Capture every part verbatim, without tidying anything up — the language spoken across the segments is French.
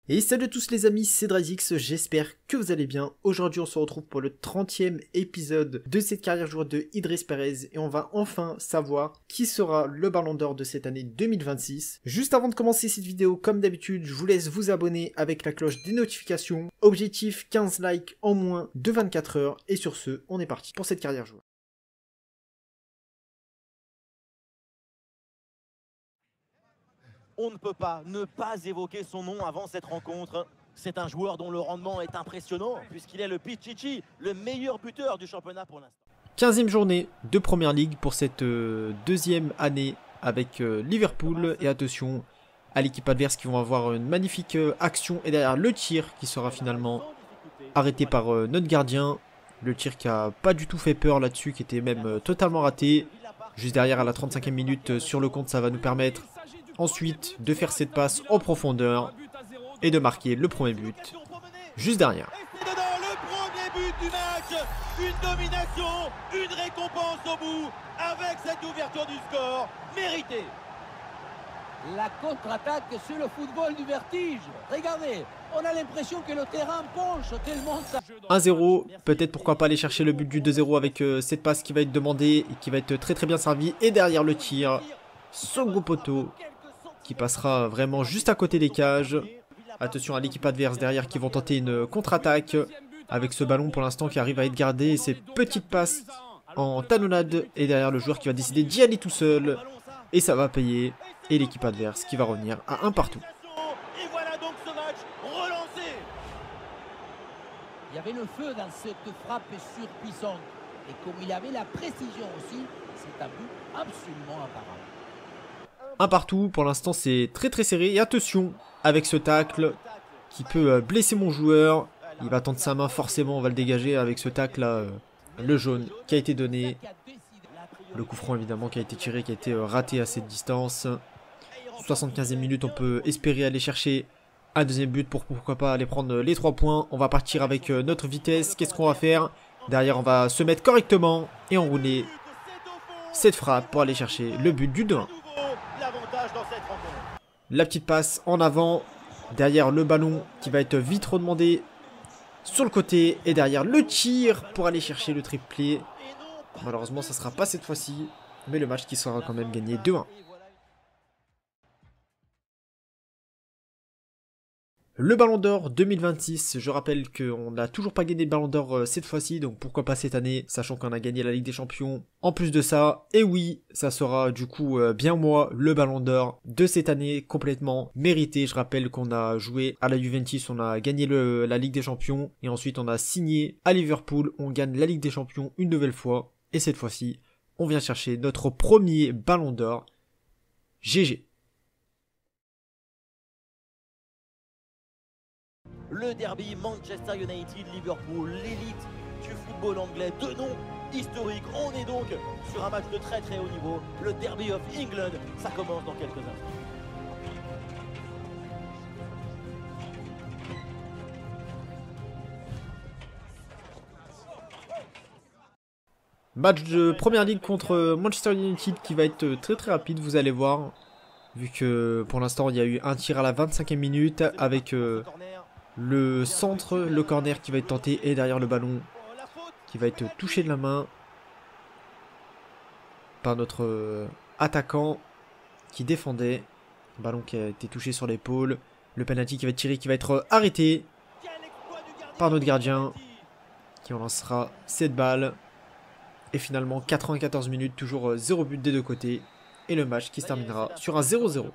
Et salut à tous les amis, c'est Drazix, j'espère que vous allez bien. Aujourd'hui on se retrouve pour le trentième épisode de cette carrière joueur de Idriss Perez et on va enfin savoir qui sera le ballon d'or de cette année deux mille vingt-six. Juste avant de commencer cette vidéo, comme d'habitude, je vous laisse vous abonner avec la cloche des notifications. Objectif quinze likes en moins de vingt-quatre heures et sur ce, on est parti pour cette carrière joueur. On ne peut pas ne pas évoquer son nom avant cette rencontre. C'est un joueur dont le rendement est impressionnant puisqu'il est le Pichichi, le meilleur buteur du championnat pour l'instant. quinzième journée de Première Ligue pour cette euh, deuxième année avec euh, Liverpool. Et attention à l'équipe adverse qui vont avoir une magnifique euh, action. Et derrière le tir qui sera finalement arrêté par euh, notre gardien. Le tir qui a pas du tout fait peur là-dessus, qui était même euh, totalement raté. Juste derrière à la trente-cinquième minute euh, sur le compte, ça va nous permettre ensuite de faire cette passe en profondeur et de marquer le premier but juste derrière. Et c'est dedans le premier but du match. Une domination, une récompense au bout avec cette ouverture du score méritée. La contre-attaque sur le football du vertige. Regardez, on a l'impression que le terrain penche tellement ça. un zéro, peut-être pourquoi pas aller chercher le but du deux zéro avec euh, cette passe qui va être demandée et qui va être très très bien servie. Et derrière le tir, second poteau qui passera vraiment juste à côté des cages. Attention à l'équipe adverse derrière qui vont tenter une contre-attaque avec ce ballon pour l'instant qui arrive à être gardé. Et ces petites passes en talonnade et derrière le joueur qui va décider d'y aller tout seul. Et ça va payer. Et l'équipe adverse qui va revenir à un partout. Et voilà donc ce match relancé. Il y avait le feu dans cette frappe surpuissante. Et comme il avait la précision aussi, c'est un but absolument imparable. Un partout, pour l'instant c'est très très serré. Et attention avec ce tacle qui peut blesser mon joueur. Il va tendre sa main forcément, on va le dégager avec ce tacle là. Le jaune qui a été donné. Le coup franc évidemment qui a été tiré, qui a été raté à cette distance. soixante-quinzième minute, on peut espérer aller chercher un deuxième but pour pourquoi pas aller prendre les trois points. On va partir avec notre vitesse. Qu'est-ce qu'on va faire? Derrière on va se mettre correctement et enrouler cette frappe pour aller chercher le but du deux un. La petite passe en avant. Derrière le ballon qui va être vite redemandé sur le côté. Et derrière le tir pour aller chercher le triplé. Malheureusement ça ne sera pas cette fois-ci. Mais le match qui sera quand même gagné deux un. Le Ballon d'Or deux mille vingt-six, je rappelle qu'on n'a toujours pas gagné le Ballon d'Or cette fois-ci, donc pourquoi pas cette année, sachant qu'on a gagné la Ligue des Champions. En plus de ça, et oui, ça sera du coup bien moi, le Ballon d'Or de cette année, complètement mérité. Je rappelle qu'on a joué à la Juventus, on a gagné le, la Ligue des Champions, et ensuite on a signé à Liverpool, on gagne la Ligue des Champions une nouvelle fois, et cette fois-ci, on vient chercher notre premier Ballon d'Or. G G. Le derby Manchester United-Liverpool, l'élite du football anglais, deux noms historiques. On est donc sur un match de très très haut niveau. Le derby of England, ça commence dans quelques instants. Match de Première Ligue contre Manchester United qui va être très très rapide, vous allez voir. Vu que pour l'instant il y a eu un tir à la vingt-cinquième minute avec euh, le centre, le corner qui va être tenté et derrière le ballon qui va être touché de la main par notre euh, attaquant qui défendait. Ballon qui a été touché sur l'épaule. Le penalty qui va être tiré, qui va être arrêté par notre gardien qui en lancera cette balle. Et finalement quatre-vingt-quatorze minutes, toujours zéro but des deux côtés. Et le match qui se terminera sur un zéro zéro.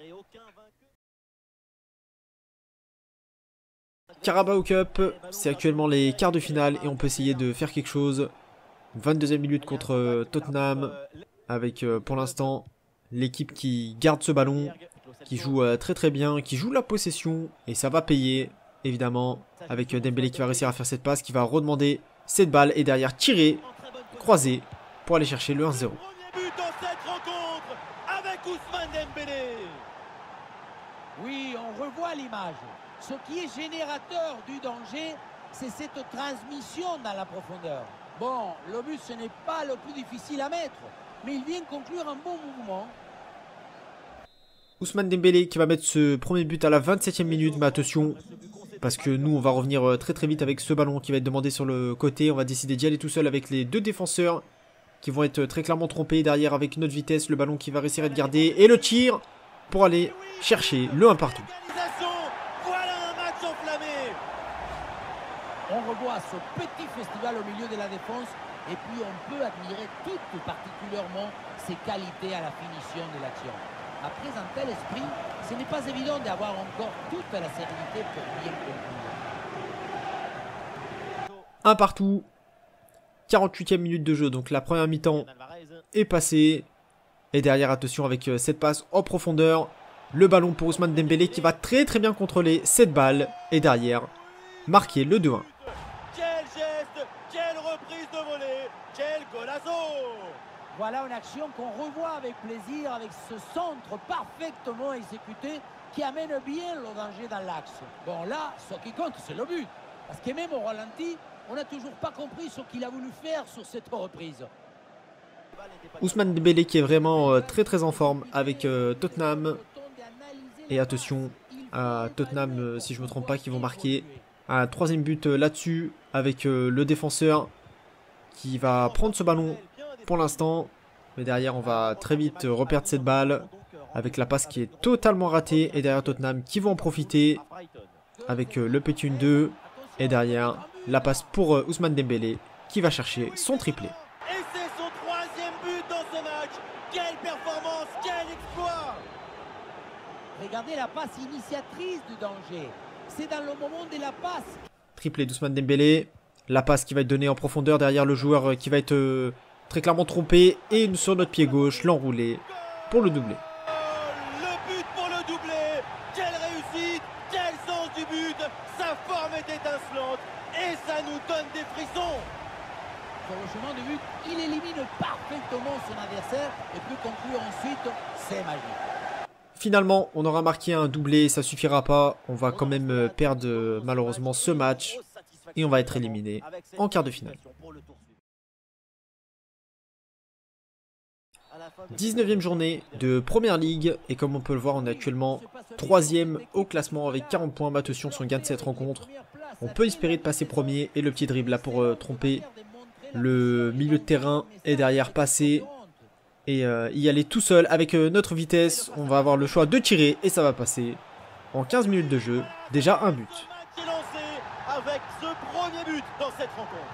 Carabao Cup, c'est actuellement les quarts de finale et on peut essayer de faire quelque chose. vingt-deuxième minute contre Tottenham avec pour l'instant l'équipe qui garde ce ballon, qui joue très très bien, qui joue la possession et ça va payer évidemment avec Dembélé qui va réussir à faire cette passe, qui va redemander cette balle et derrière tirer, croiser pour aller chercher le un zéro. Oui, on revoit l'image. Ce qui est générateur du danger, c'est cette transmission dans la profondeur. Bon, le but, ce n'est pas le plus difficile à mettre, mais il vient conclure un bon mouvement. Ousmane Dembélé qui va mettre ce premier but à la vingt-septième minute, mais attention, parce que nous on va revenir très très vite avec ce ballon qui va être demandé sur le côté. On va décider d'y aller tout seul avec les deux défenseurs qui vont être très clairement trompés derrière avec notre vitesse. Le ballon qui va réussir à être gardé et le tir pour aller chercher le un partout. Voilà un match enflammé. On revoit ce petit festival au milieu de la défense et puis on peut admirer tout particulièrement ses qualités à la finition de l'action. Après un tel esprit, ce n'est pas évident d'avoir encore toute la sérénité pour bien conclure. Un partout, quarante-huitième minute de jeu, donc la première mi-temps est passée. Et derrière, attention avec cette passe en profondeur, le ballon pour Ousmane Dembélé qui va très très bien contrôler cette balle. Et derrière, marquer le deux un. Quel geste, quelle reprise de volée, quel golazo. Voilà une action qu'on revoit avec plaisir, avec ce centre parfaitement exécuté qui amène bien le danger dans l'axe. Bon là, ce qui compte, c'est le but. Parce que même au ralenti, on n'a toujours pas compris ce qu'il a voulu faire sur cette reprise. Ousmane Dembélé qui est vraiment euh, très très en forme avec euh, Tottenham. Et attention à Tottenham, euh, si je ne me trompe pas, qui vont marquer un troisième but euh, là-dessus avec euh, le défenseur qui va prendre ce ballon pour l'instant. Mais derrière, on va très vite euh, reperdre cette balle avec la passe qui est totalement ratée. Et derrière Tottenham qui vont en profiter avec euh, le petit un deux. Et derrière, la passe pour euh, Ousmane Dembélé qui va chercher son triplé. Et c'est son troisième but dans ce match. Quelle performance, quel exploit. Regardez la passe initiatrice du danger. C'est dans le moment de la passe. Triplé d'Ousmane Dembélé. La passe qui va être donnée en profondeur derrière le joueur euh, qui va être euh, très clairement trompé. Et sur notre pied gauche, l'enroulé pour le doubler. Le but pour le doublé. Quelle réussite, quel sens du but. Sa forme est étincelante et ça nous donne des frissons. Sur le chemin de but, il élimine parfaitement son adversaire et peut conclure ensuite, c'est magique. Finalement, on aura marqué un doublé, ça suffira pas. On va quand même perdre euh, malheureusement ce match et on va être éliminé en quart de finale. dix-neuvième journée de Première Ligue et comme on peut le voir, on est actuellement troisième au classement avec quarante points. Attention, si on gagne cette rencontre, on peut espérer de passer premier. Et le petit dribble là pour euh, tromper le milieu de terrain et derrière passer et euh, y aller tout seul avec euh, notre vitesse. On va avoir le choix de tirer et ça va passer en quinze minutes de jeu. Déjà un but. Avec ce premier but dans cette rencontre.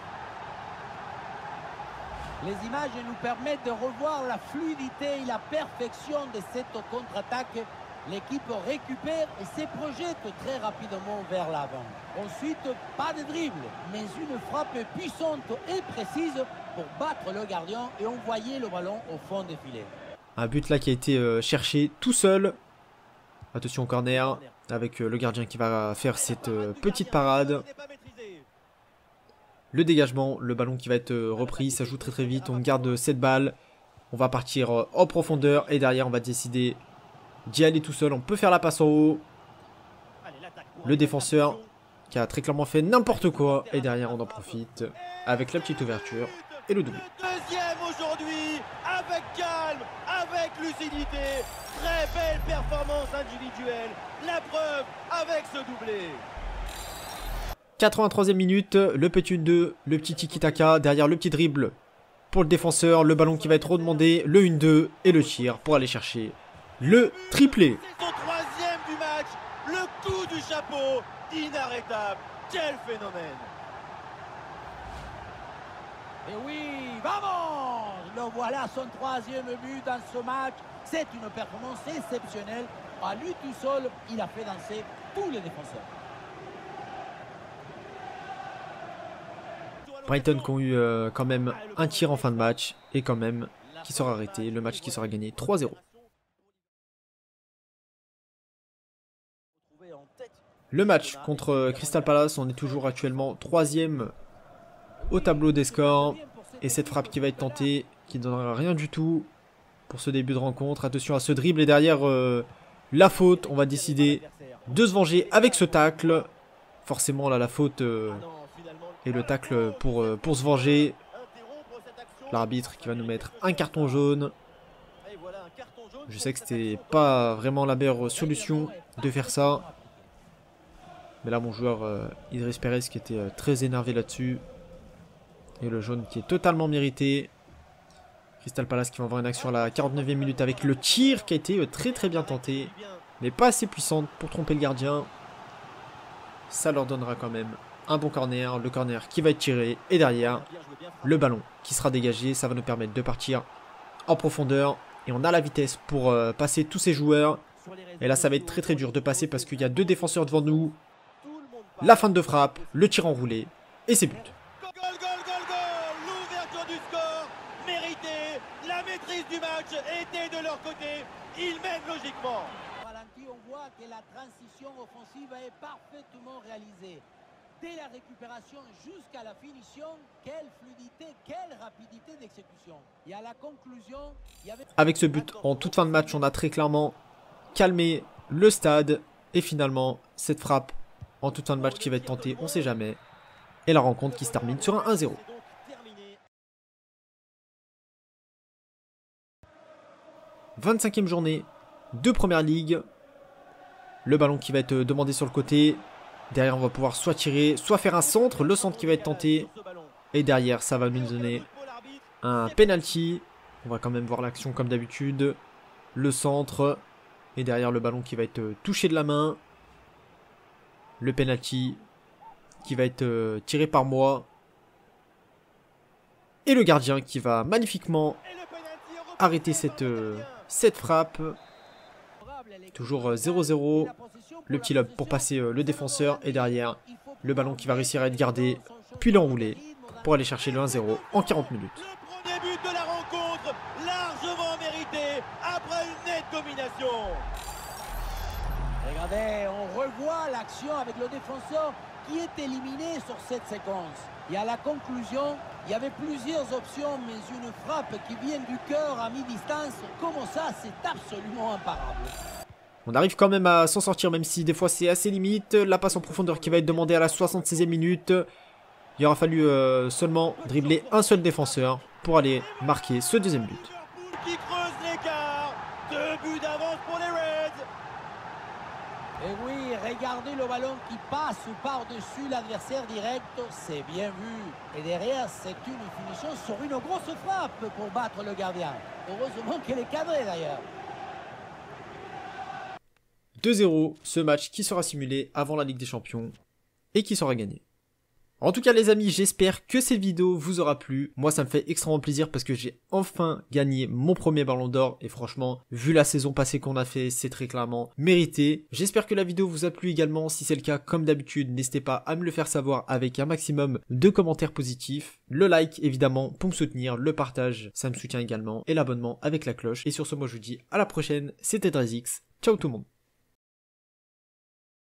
Les images nous permettent de revoir la fluidité et la perfection de cette contre-attaque. L'équipe récupère et se projette très rapidement vers l'avant. Ensuite, pas de dribble, mais une frappe puissante et précise pour battre le gardien et envoyer le ballon au fond des filets. Un but là qui a été euh, cherché tout seul. Attention au corner avec euh, le gardien qui va faire cette euh, petite parade. Le dégagement, le ballon qui va être euh, repris, ça joue très très vite. On garde cette balle. On va partir euh, en profondeur et derrière on va décider d'y aller tout seul. On peut faire la passe en haut. Le défenseur qui a très clairement fait n'importe quoi. Et derrière on en profite avec la petite ouverture et le double. Deuxième aujourd'hui, avec calme, avec lucidité. Très belle performance individuelle. La preuve avec ce doublé. quatre-vingt-troisième minute, le petit un deux, le petit tiki-taka. Derrière le petit dribble pour le défenseur. Le ballon qui va être redemandé, le un deux et le tir pour aller chercher le triplé. C'est son troisième du match. Le coup du chapeau, inarrêtable. Quel phénomène. Et oui, vamos! Le voilà son troisième but dans ce match. C'est une performance exceptionnelle. À lui tout seul, il a fait danser tous les défenseurs. Brighton qui ont eu euh, quand même un tir en fin de match et quand même qui sera arrêté. Le match qui sera gagné trois zéro. Le match contre Crystal Palace, on est toujours actuellement troisième au tableau des scores. Et cette frappe qui va être tentée, qui ne donnera rien du tout pour ce début de rencontre. Attention à ce dribble et derrière euh, la faute. On va décider de se venger avec ce tacle. Forcément là la faute euh, et le tacle pour, euh, pour se venger. L'arbitre qui va nous mettre un carton jaune. Je sais que c'était pas vraiment la meilleure solution de faire ça. Mais là, mon joueur euh, Idriss Perez qui était euh, très énervé là-dessus. Et le jaune qui est totalement mérité. Crystal Palace qui va avoir une action à la quarante-neuvième minute avec le tir qui a été euh, très très bien tenté. Mais pas assez puissante pour tromper le gardien. Ça leur donnera quand même un bon corner. Le corner qui va être tiré. Et derrière, le ballon qui sera dégagé. Ça va nous permettre de partir en profondeur. Et on a la vitesse pour euh, passer tous ces joueurs. Et là, ça va être très très dur de passer parce qu'il y a deux défenseurs devant nous. La fin de frappe, le tir enroulé. Et c'est but. Goal, goal, goal, goal. L'ouverture du score méritée. La maîtrise du match était de leur côté. Ils mènent logiquement. Ralenti, on voit que la transition offensive est parfaitement réalisée. Dès la récupération jusqu'à la finition, quelle fluidité, quelle rapidité d'exécution. Et à la conclusion, il y avait... Avec ce but en toute fin de match, on a très clairement calmé le stade. Et finalement, cette frappe en toute fin de match qui va être tentée, on ne sait jamais. Et la rencontre qui se termine sur un un zéro. vingt-cinquième journée de Première Ligue. Le ballon qui va être demandé sur le côté. Derrière, on va pouvoir soit tirer, soit faire un centre. Le centre qui va être tenté. Et derrière, ça va nous donner un penalty. On va quand même voir l'action comme d'habitude. Le centre. Et derrière, le ballon qui va être touché de la main. Le penalty qui va être tiré par moi. Et le gardien qui va magnifiquement arrêter cette, cette frappe. Toujours zéro zéro. Le petit lob pour passer le défenseur. Et derrière, le ballon qui va réussir à être gardé. Puis l'enrouler pour aller chercher le un zéro en quarante minutes. Le premier but de la rencontre, largement mérité, après une nette domination. Regardez, on revoit l'action avec le défenseur qui est éliminé sur cette séquence. Et à la conclusion, il y avait plusieurs options, mais une frappe qui vient du cœur à mi-distance, comment ça, c'est absolument imparable. On arrive quand même à s'en sortir, même si des fois c'est assez limite. La passe en profondeur qui va être demandée à la soixante-seizième minute. Il aura fallu euh, seulement dribbler un seul défenseur pour aller marquer ce deuxième but. Qui creuse l'écart, deux buts d'avance pour les Reds. Et oui, regardez le ballon qui passe par-dessus l'adversaire direct, c'est bien vu. Et derrière, c'est une finition sur une grosse frappe pour battre le gardien. Heureusement qu'elle est cadrée d'ailleurs. deux zéro, ce match qui sera simulé avant la Ligue des Champions et qui sera gagné. En tout cas les amis, j'espère que cette vidéo vous aura plu. Moi ça me fait extrêmement plaisir parce que j'ai enfin gagné mon premier ballon d'or. Et franchement, vu la saison passée qu'on a fait, c'est très clairement mérité. J'espère que la vidéo vous a plu également. Si c'est le cas, comme d'habitude, n'hésitez pas à me le faire savoir avec un maximum de commentaires positifs. Le like évidemment pour me soutenir, le partage ça me soutient également. Et l'abonnement avec la cloche. Et sur ce, moi je vous dis à la prochaine, c'était Drazix. Ciao tout le monde.